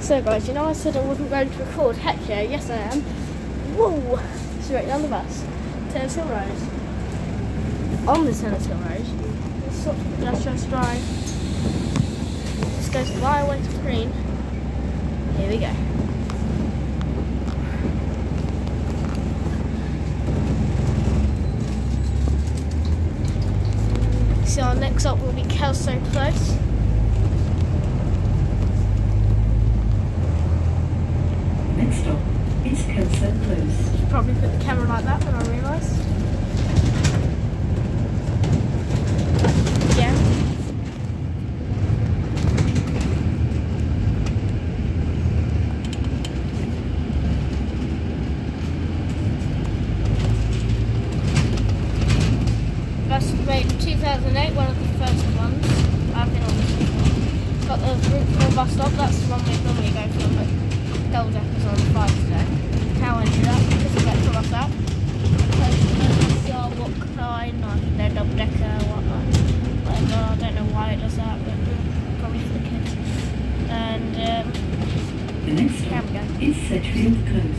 So guys, you know I said I wasn't going to record. Heck yeah, yes I am. Whoa! Straight down the bus. Tennis Hill Road. On the Tennis Hill Road. Let's just drive. This goes right away to green. Here we go. So our next up will be Kelso Close. Next stop is Kelso Close. Should probably put the camera like that when I realise. Yeah. Bus was made in 2008, one of the first ones. I've been on this before. Got the Route 4 bus stop, that's the one we normally go for, but double deckers on the 5 today. How ended up, because we got to us up. What kind, like their double decker, whatnot. Whatever, I don't know why it does that, but probably for the kids. And the next stop is Sedgefield Close.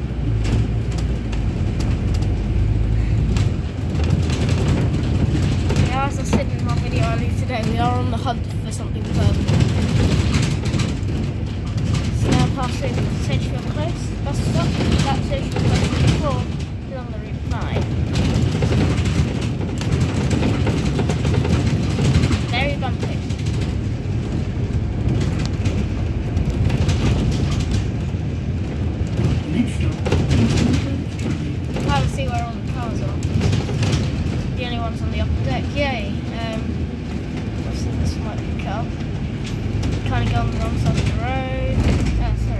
As I said in my video earlier today, we are on the hunt for something purple. So now passing Sedgefield Close, bus stop. That's Sedgefield Close before along the Route 5. Very bumpy. Next stop is I can't see where all the cars are. The only ones on the upper deck, yay. Obviously this might be a car. Kind of go on the wrong side of the road. Sorry.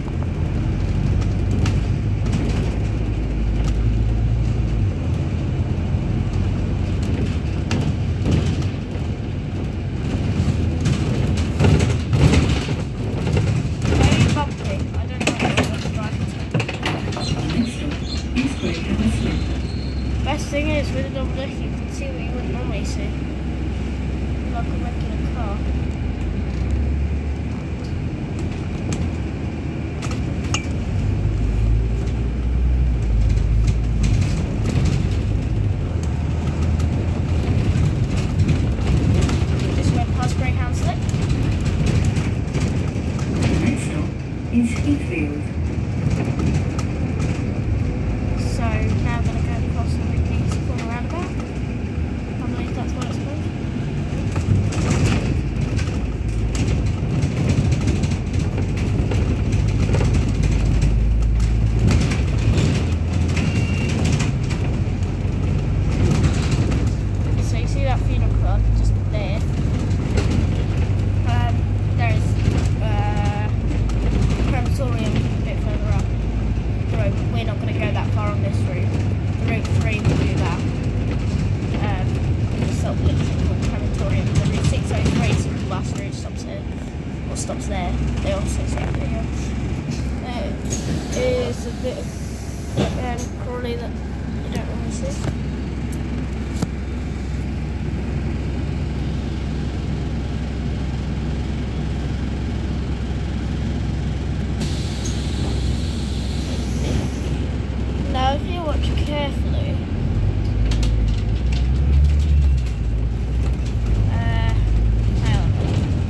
Very bumpy. I don't know what to drive to. next stop is Great Hammersmith. Best thing is, with a double deck you can see what you wouldn't normally see. Like a regular car. Just went past Greyhound Slip. The next stop is Heathfield. So now I'm going to go across the Rigby's corner roundabout. I believe that's what it's called. So you see that funeral club just there. There is crematorium a bit further up the road. We're not going to go that far on this route. The Route 3 will do that. The stop looks called crematorium. The Route 603 simple bus route stops there. Or stops there. They also stop there. There is a bit of Crawley that you don't really see. Now, if you watch carefully, hang on.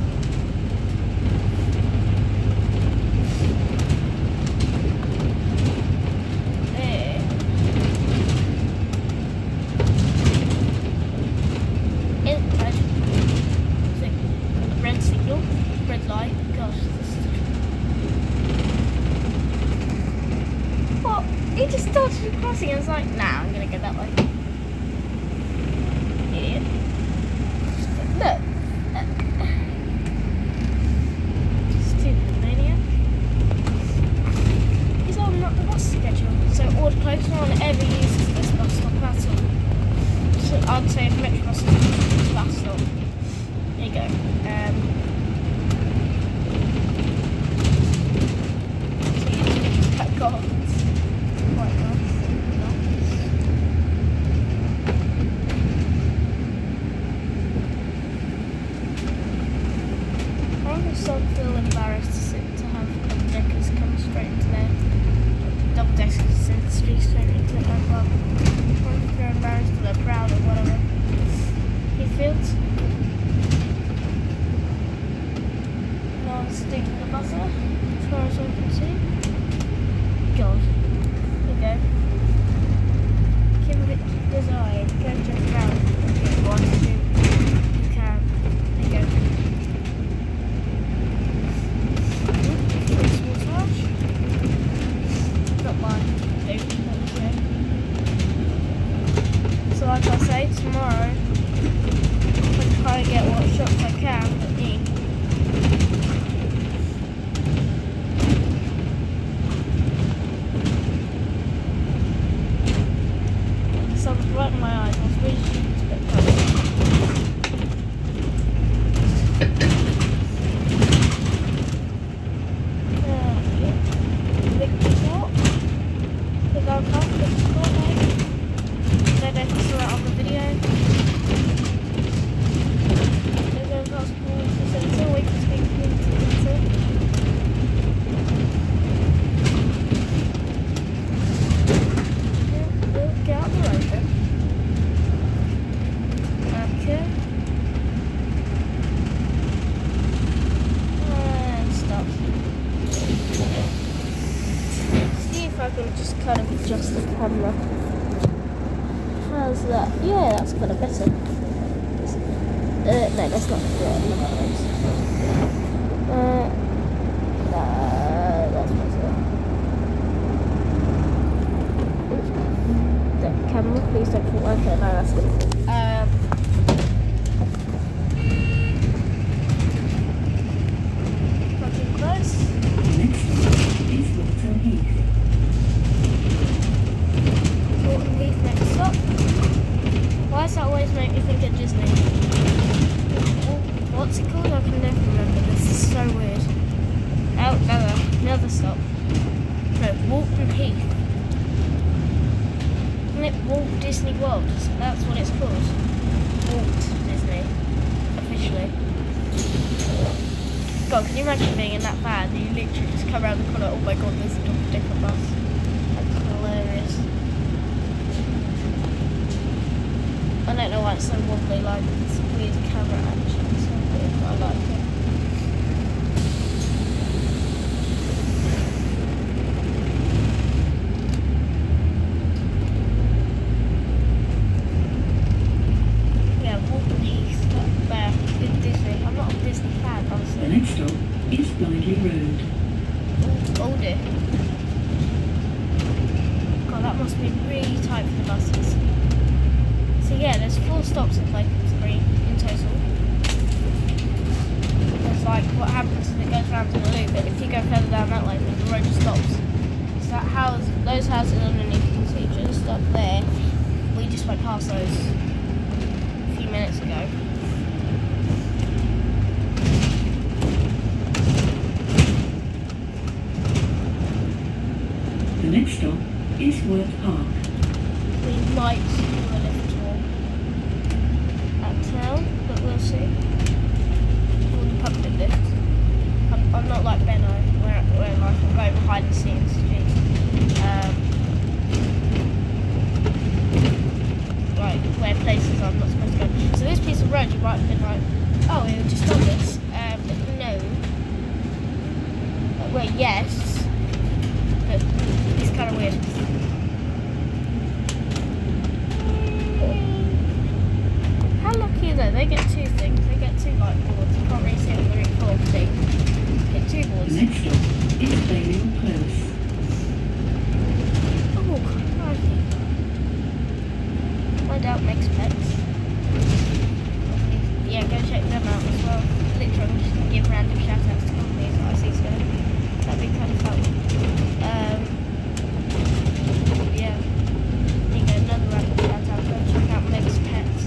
There. Is red. Red signal, red light. Gosh, this is. What? He just started crossing and was like, nah, I'm gonna go that way. Idiot. Look. Stupid maniac. He's on the bus schedule, so order close, no one ever uses this bus stop at all. So I'd say if metrobus is the bus stop. There you go. So you can back off. Quite nice. stink the butter, as far as I can see. God. There you go. Give it design. Go just round. Okay, 1, 2. You can. There you go. Small touch. Not mine. There you go. So like I say, tomorrow I'll try and get what shots I can at me. Something's right in my eyes. I was really stupid to get close. Liquid what? The go past liquid what, mate? I don't know if you saw that on the video. They're going past community centre, wait for speak community centre. We'll get out the road then. Okay. And stop. See if I can just kind of adjust the camera. How's that? Yeah, that's kind of better. No, that's not good. That's better. The camera, please don't fall. Okay, no, that's good. Fucking close. Next stop is Walton Heath. Walton Heath next stop. Why does that always make me think of Disney? What's it called? I can never remember. This is so weird. Oh, another stop. No, Walton Heath. Isn't it Walt Disney World? That's what it's called. Walt Disney. Officially. God, can you imagine being in that van and you literally just come around the corner, oh my god, there's a Dr. Dicker bus. That's hilarious. I don't know why it's so wobbly, like it's weird camera action. It's so weird, but I like it. Yeah, Walton Heath, there, in Disney. I'm not a Disney fan, honestly. The next stop is Blindley Road. Oh dear. God, that must be really tight for the buses. So yeah, there's 4 stops in like 3 in total. Because like what happens is it goes round in a loop, and if you go further down that way, then the road just stops. So that house, those houses underneath you can see just up there, we just went past those a few minutes ago. The next stop is Worth Park. We might do a lift tour at town, but we'll see. Or the public lift. I'm not like Benno, where like I'm going behind the scenes. Like where places I'm not supposed to go. So this piece of road, you might have been like, oh, we were just on this. No. Well, yes, but it's kind of weird. How lucky are they? They get 2 things. They get 2 light boards. You can't really see it on the route 4 thing. Get 2 boards. The next stop is Balliol Close. Oh, crikey. My dad makes pets. Yeah, go check them out as well. Literally, I'm just going to give random shout outs to companies that I see so that'd be kind of fun. Yeah. There you go, another random shout out. Go check out Meg's Pets.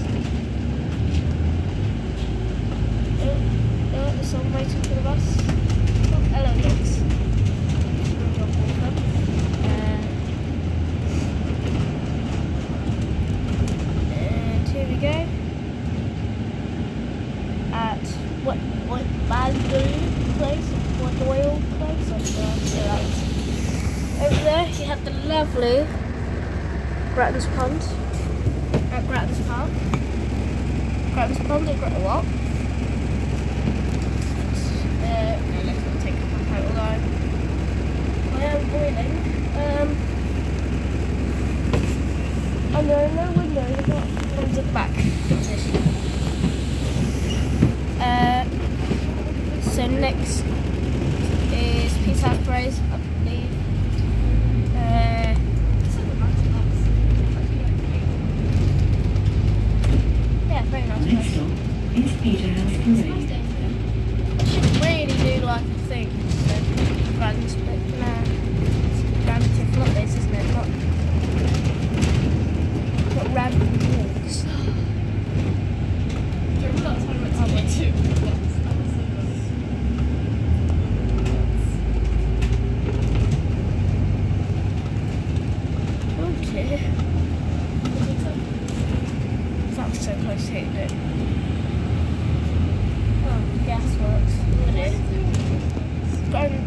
There's someone waiting for the bus. Oh, hello, dogs. And here we go. At what Balliol place? What Doyle place? I don't know. Over there, you have the lovely Grattan's Pond. At Grattan's Park. Grattan's Pond at what? No, let's not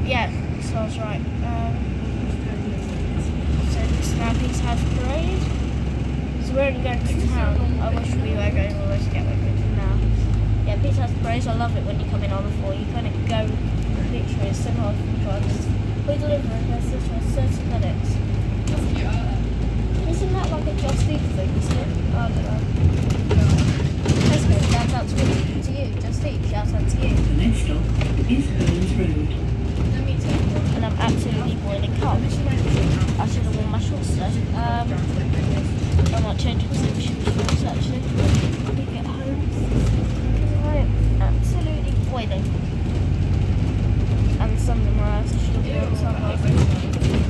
Yeah, so I was right. So this is now Peace House Parade. So we're only going to town. I wish we were going all the way to Gatwick now. Yeah, Peace House Parade, I love it when you come in on the 4. You kind of go, literally, it's so hard for the drivers. We deliver in less than 30 minutes. Isn't that like a Just Eat thing, isn't it? I don't know. Let's go, shout out to you. Just Eat, shout out to you. The next stop is Holmes Road. And I'm absolutely boiling cold. I should have worn my shorts today. I might change into some shorts actually when we get home. I am absolutely boiling. And the sun's in my eyes, I should have worn sunlight.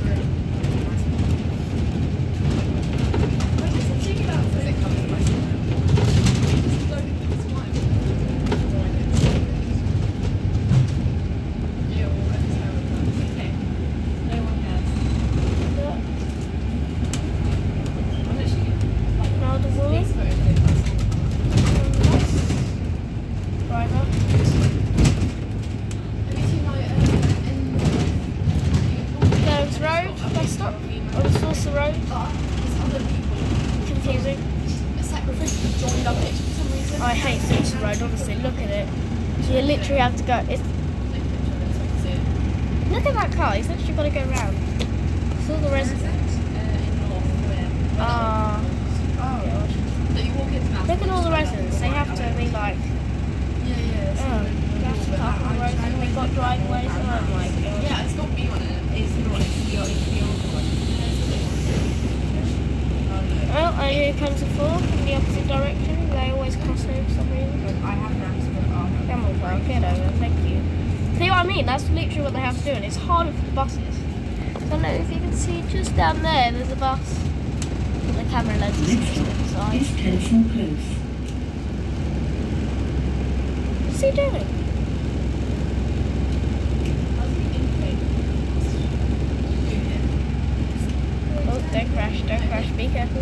I hate Simpson Road, honestly, look at it. So you literally have to go. Look at that car, he's literally got to go round. It's all the residents. Look at all the residents, they have to be like... you have to park on the road and we've got driveways. Oh my god. Yeah, it's got me on it. It's not the Well, here comes a 4 in the opposite direction. They always cross over for some reason. I have to Come on, well, get over, thank you. See what I mean? That's literally what they have to do, and it's harder for the buses. So I don't know if you can see just down there's a bus. The camera lens is inside. Is Tennyson Close. What's he doing? Oh, don't crash, be careful.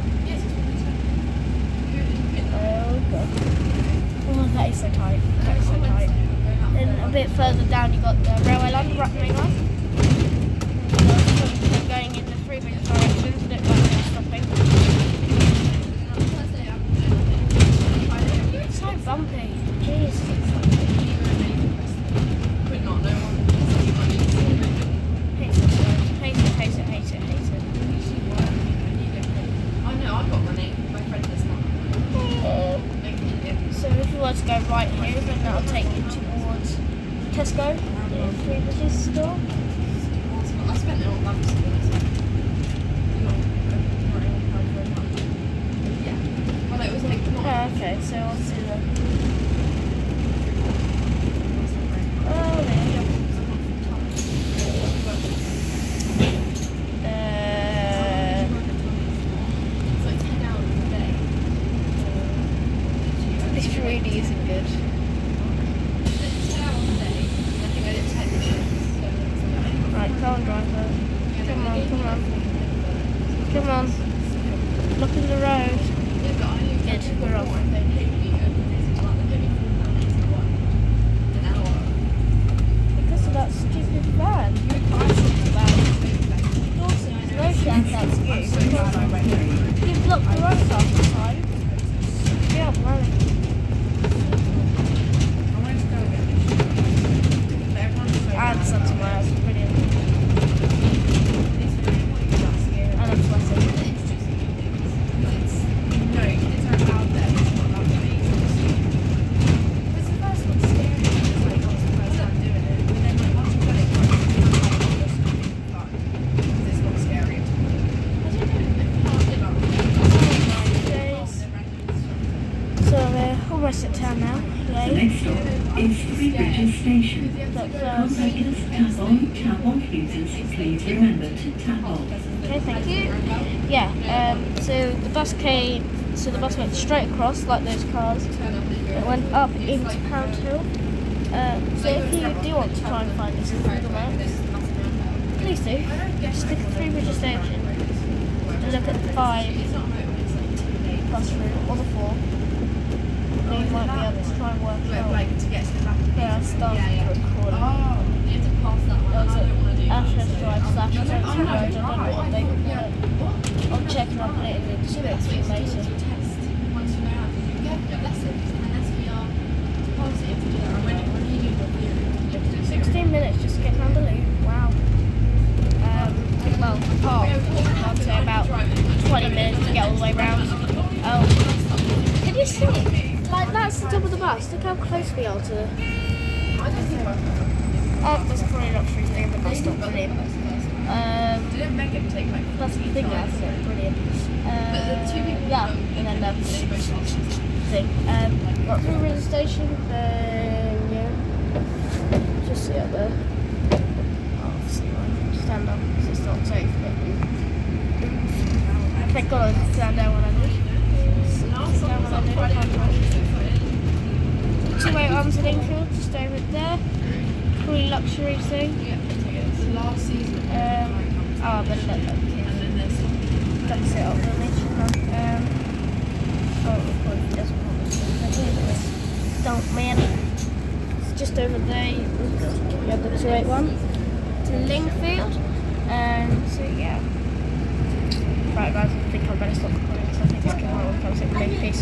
Oh god. Oh, that is so tight. That is so tight. Then a bit further down you got the railway line, the main line. Going in the 3 different directions, a bit like they're stopping. It's so bumpy. Jeez. Hate it. I know, I've got money. My friend does not. So if you were to go right here, then that'll take you towards Tesco, the Three Bridges store. I spent it on lunch. Yeah. Well, it was like not. Oh, okay, so I'll see that. Oh, there you go. It's like 10 hours a day. This really isn't good. 10 hours a day. I think I did 10 minutes. Right, go on, driver. Come on. Look in the road. Good, we're off. Because of that stupid van. Also, there's no chance that's you. You blocked the road half the time. Yeah, man. And sun to my house, brilliant. And I'm sweating. Almost at town now. The next stop is Three Bridges Station. Contactless tap off users, please remember to tap off. Okay, thank you. Yeah, so the bus went straight across like those cars. It went up into Pound Hill. So if you do want to try and find this on Google Maps, please do. Just stick at Three Bridges Station and look at the 5 bus route or the 4. You might be able to try and work it out. Like to get to the back of the Yeah, I started to record. Oh, you have to pass that one. minutes too later. Test once you know how to do lessons, unless we are positive to do that. When you do your theory, 16 minutes just to get down the loop. Wow. Well, I'd say about 20 minutes to get all the way round. Can you see? Like, that's the top of the bus. Look how close we are to the... there's a probably not free thing, but that's not brilliant. didn't Megan take my That's the thing, that's brilliant. But the two people yeah, and then the thing. Got through the station, yeah. Just see up there. Oh, see one. Stand up, because it's not safe. Thank God I didn't stand down when I did. Two-way arms in Enfield, just over there. Probably luxury thing. Yeah, it's the last season. But look, okay. And then there's Don't sit up really, shouldn't I? It doesn't want to. Don't, man. It's just over there. You have the 281 to Lingfield. So, yeah. Right, guys, I think I better stop recording because I think it's getting a little close. Peace.